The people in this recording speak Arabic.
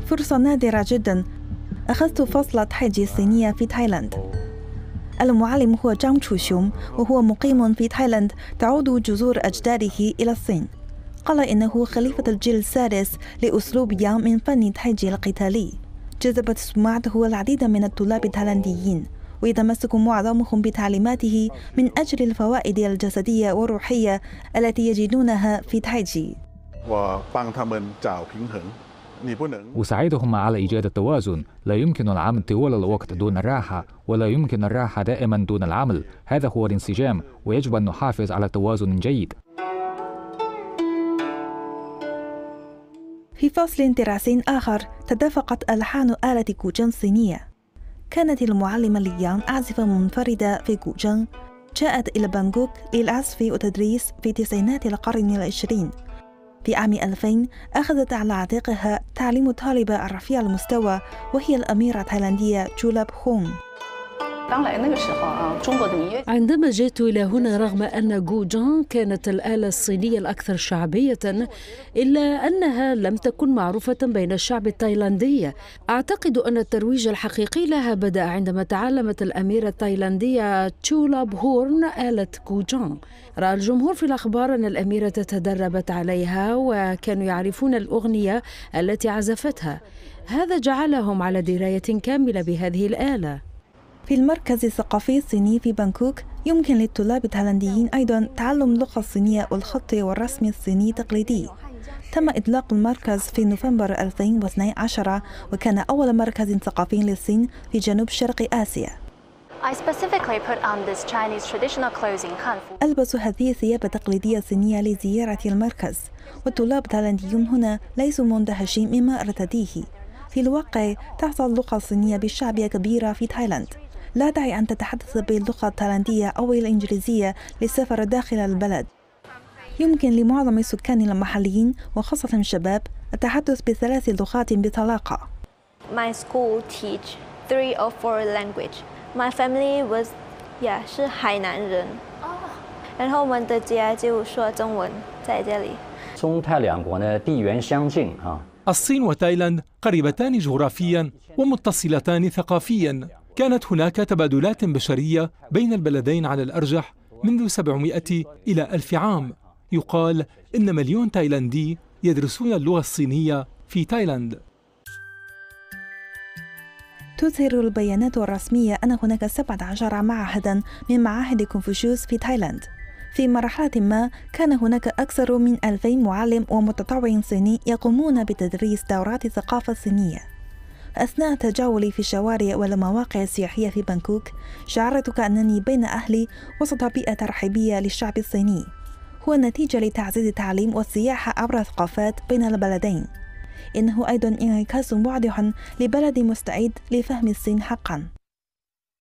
فرصة نادرة جدا. أخذت فصل تايجي الصينية في تايلاند. المعلم هو جانغ تشوشيوم، وهو مقيم في تايلاند تعود جذور أجداده إلى الصين. قال إنه خليفة الجيل السادس لأسلوب يانغ من فن تايجي القتالي. جذبت سمعته العديد من الطلاب التايلانديين، ويتمسك معظمهم بتعليماته من أجل الفوائد الجسدية والروحية التي يجدونها في تايجي. أساعدهم على إيجاد التوازن. لا يمكن العمل طوال الوقت دون الراحة، ولا يمكن الراحة دائما دون العمل. هذا هو الانسجام، ويجب أن نحافظ على توازن جيد. في فصل دراسي آخر تدفقت ألحان آلة جوجن الصينية. كانت المعلمة ليانغ عازفة منفردة في جوجن، جاءت إلى بانكوك للعزف والتدريس في تسعينات القرن العشرين. في عام 2000 أخذت على عاتقها تعليم طالبة رفيع المستوى، وهي الأميرة التايلاندية جولاب هون. عندما جئت إلى هنا، رغم أن جوجن كانت الآلة الصينية الأكثر شعبية، إلا أنها لم تكن معروفة بين الشعب التايلاندي. أعتقد أن الترويج الحقيقي لها بدأ عندما تعلمت الأميرة التايلاندية جولاب هورن آلة جوجن. رأى الجمهور في الأخبار أن الأميرة تدربت عليها، وكانوا يعرفون الأغنية التي عزفتها. هذا جعلهم على دراية كاملة بهذه الآلة. في المركز الثقافي الصيني في بانكوك يمكن للطلاب التايلانديين أيضاً تعلم اللغة الصينية والخط والرسم الصيني التقليدي. تم إطلاق المركز في نوفمبر 2012، وكان أول مركز ثقافي للصين في جنوب شرق آسيا. ألبس هذه الثياب التقليدية الصينية لزيارة المركز، والطلاب التايلانديون هنا ليسوا مندهشين مما ارتديه. في الواقع تحظى اللغة الصينية بشعبية كبيرة في تايلاند. لا داعي أن تتحدث باللغة التايلاندية أو الإنجليزية للسفر داخل البلد. يمكن لمعظم السكان المحليين وخاصة الشباب التحدث ب3 لغات بطلاقة. My school teach 3 or 4 language. My family was 是海南人。然后我们的家就说中文在这里。 中泰两国呢地缘相近啊。 الصين وتايلاند قريبتان جغرافيا ومتصلتان ثقافيا. كانت هناك تبادلات بشرية بين البلدين على الأرجح منذ 700 إلى 1000 عام. يقال إن 1,000,000 تايلاندي يدرسون اللغة الصينية في تايلاند. تظهر البيانات الرسمية أن هناك 17 معهداً من معاهد كونفوشيوس في تايلاند. في مرحلة ما كان هناك أكثر من 2000 معلم ومتطوع صيني يقومون بتدريس دورات الثقافة الصينية. أثناء تجولي في الشوارع والمواقع السياحية في بانكوك، شعرت كأنني بين أهلي وسط بيئة ترحيبية للشعب الصيني. هو نتيجة لتعزيز التعليم والسياحة عبر الثقافات بين البلدين. إنه أيضاً انعكاس واضح لبلد مستعد لفهم الصين حقاً.